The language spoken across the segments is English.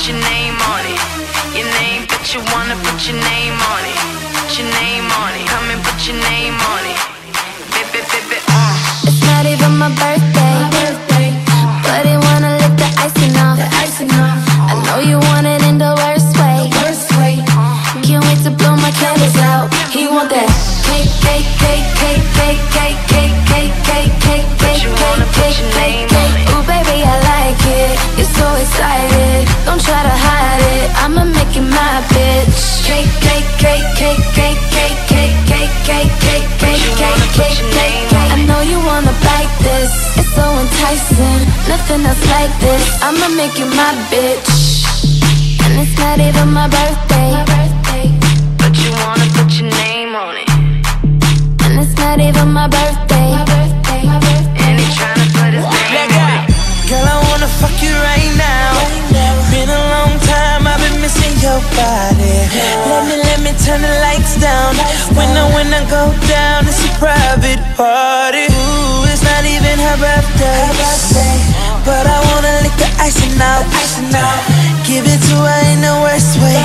put your name on it. Your name, but you wanna put your name on it. Put your name on it. Come and put your name on it. It's not even my birthday, but he wanna lick the icing off. I know you want it in the worst way. Can't wait to blow my candles out. He want that cake, cake, cake, cake, cake, cake, cake, cake, cake, cake, cake, cake, cake, cake. Ooh, baby, I like it. You're so excited. Don't try to hide it. I'ma make you my bitch. Cake, cake, cake, cake, cake, cake, cake, cake, cake, cake, cake, cake, cake, cake. I know you wanna bite this. It's so enticing. Nothing else like this. I'ma make you my bitch. And it's not even my birthday, but you wanna put your name on it. and it's not even my birthday, And he tryna put his name on it. Girl, I wanna fuck you right now. Been a long time, I've been missing your body. Let me turn the lights down. When I go down, it's a private party. Ooh, it's not even her birthday, but I wanna lick the icing out. Give it to her in the worst way.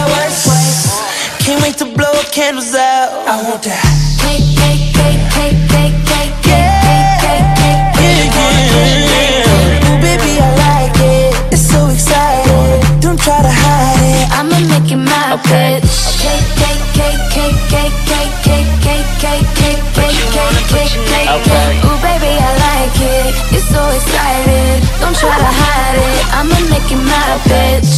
Can't wait to blow her candles out. I want that cake, cake, cake, cake, cake, cake, cake, cake, cake, cake, cake. Ooh, baby, I like it. It's so exciting. Don't try to hide it. I'ma make you my bitch. Cake, cake, cake, cake, cake, cake, cake, cake, cake, cake, cake, cake, cake, cake. Ooh, baby, I like it. You're so excited. Don't try to hide it. I'ma make you my bitch.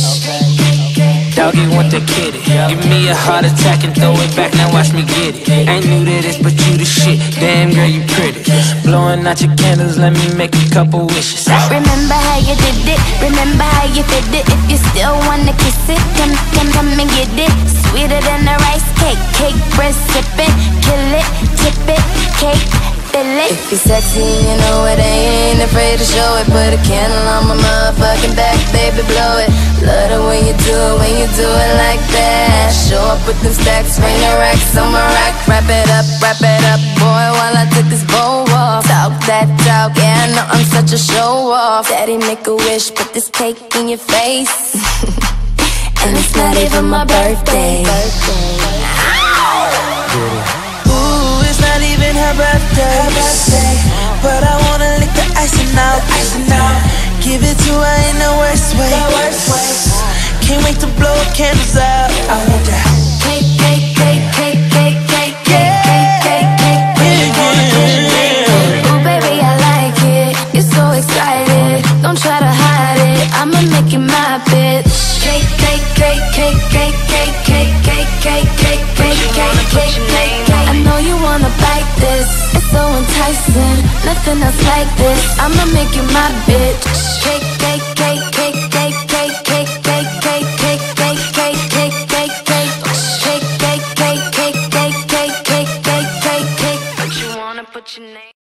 Doggy want the kitty. Give me a heart attack and throw it back, now watch me get it. Ain't new to this, but you the shit. Damn girl, you pretty. Blowing out your candles, let me make a couple wishes. Remember how you did it, remember how you did it. If you still wanna kiss it, come and get it. Sweeter than a rice cake, cake bread sipping. Kill it, tip it, cake, fill it. If you're sexy and you know it, I ain't afraid to show it. Put a candle on my motherfucking back, baby, blow it. Love it when you do it like that. Show up with them stacks, ring the racks on my rack. Wrap it up, boy, while I took this bow off. Talk that talk, yeah, I know I'm such a show off. Daddy, make a wish, put this cake in your face. And it's not even my birthday. Ooh, it's not even her birthday, but I wanna lick the icing out. Give it to her in the worst way. Can't wait to blow her candles out. I want that cake, cake, cake, cake, cake, cake, cake, cake, cake, cake, cake. Ooh, baby, I like it. You're so excited. Don't try to hide it. I'ma make you my bitch. Cake, cake, cake, cake, cake, cake, cake, cake, cake, cake, cake, cake, cake, cake. I know you wanna bite this. It's so enticing. Nothing else like this. I'ma make you my bitch. Cake,